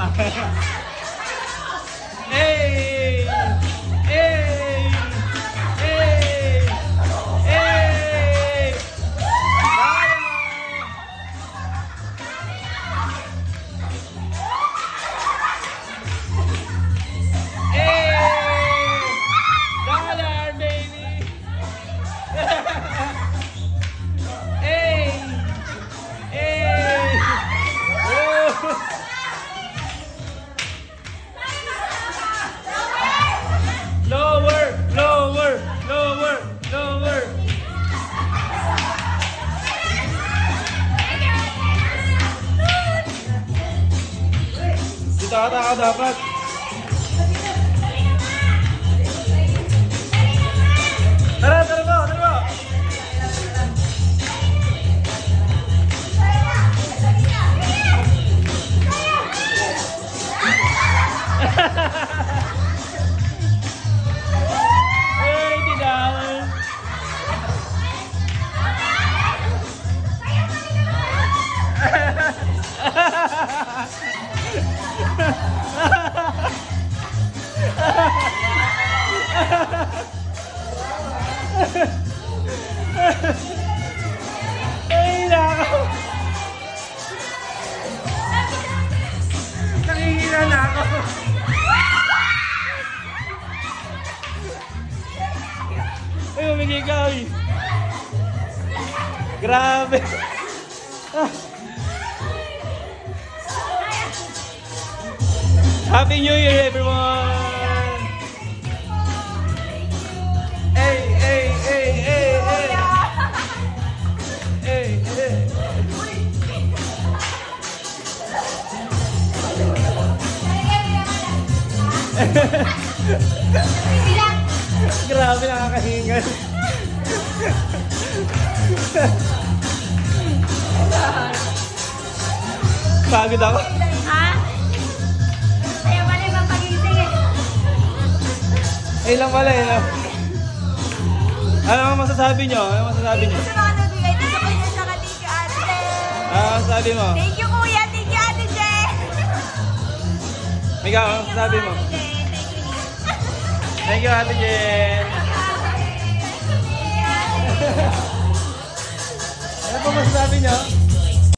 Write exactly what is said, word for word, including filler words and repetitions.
Hey! Hey! Hey! Hey! Hey! Dollar, baby! Hey! Hey! Oh! Lower, lower, lower, lower. Dito ata ka dapat. Tara, tara mo, tara mo. Ay, nako. Nakihina na ako. Ay, umigay ka, ay. Grabe. Happy New Year, everyone! Hey, hey, hey, hey, hey! Hey, hey! Grabe, nakakahingal. Pagod ako. Ha? Kaya pala yung papagising eh. Ay lang pala eh. Ano ang masasabi nyo? Ano ang masasabi nyo? Gusto mga nabigay dito kayo sa thank you, Ate Jen. Ano ang masasabi mo? Thank you, Kuya. Thank you, Ate Jen. Ikaw, ano ang masasabi mo? Thank you, Ate Jen. Ano po masasabi nyo?